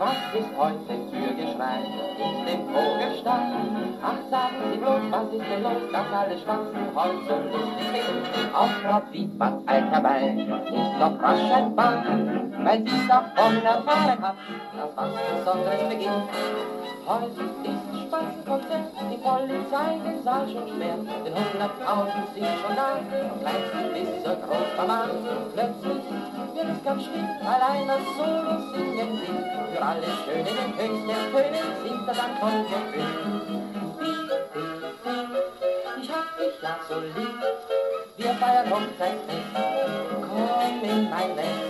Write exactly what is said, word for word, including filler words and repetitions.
Was ist heute für Geschrei in dem Vogelstall? Ach, sagen Sie bloß, was ist denn los, dass alle schwatzen heute so lustig sind? Auch Frau Wiedmanns alter Ball ist noch rasch ein Ball, weil sie davon erfahren hat, dass was Besonderes beginnt. Heute ist Spatzenkonzert, die Polizei den Saal schon schwert, denn hunderttausend sind schon da, vom kleinsten bis zur Großmama. Plötzlich wird es ganz schlimm, weil einer Solo singen will. Für alle Schönen in höchsten Tönen singt er dann von Gefühl. Ich hab dich ja so lieb, wir feiern Hochzeitsfest, komm in mein Nest.